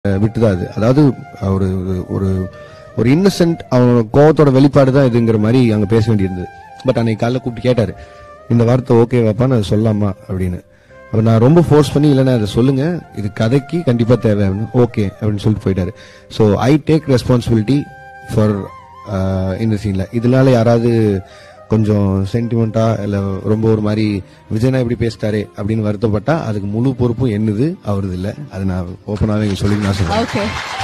விட்டுதான் அது. அதாவது ஒரு ஒரு ஒரு இன்னசென்ட் அவனோட கோவத்தோட வெளிப்பாடு தான் இதுங்கிற மாதிரி அங்க பேச வேண்டியிருந்தது. பட் அன்னைக்கு காலைல கூப்பிட்டு கேட்டாரு, இந்த வார்த்தை ஓகேவாப்பா நான் சொல்லலாமா அப்படின்னு. அப்ப நான் ரொம்ப ஃபோர்ஸ் பண்ணி இல்லைன்னா அதை சொல்லுங்க, இது கதைக்கு கண்டிப்பா தேவை ஓகே அப்படின்னு சொல்லிட்டு போயிட்டாரு. So I take responsibility for இந்த சீன்ல. இதனால யாராவது கொஞ்சம் சென்டிமெண்டா இல்ல ரொம்ப ஒரு மாதிரி விஜயனா இப்படி பேசிட்டாரு அப்படின்னு வருத்தப்பட்டா அதுக்கு முழு பொறுப்பும் என்னது, அவரது இல்ல. அது நான் ஓப்பனாவே சொல்லிட்டு நான் சொல்றேன்.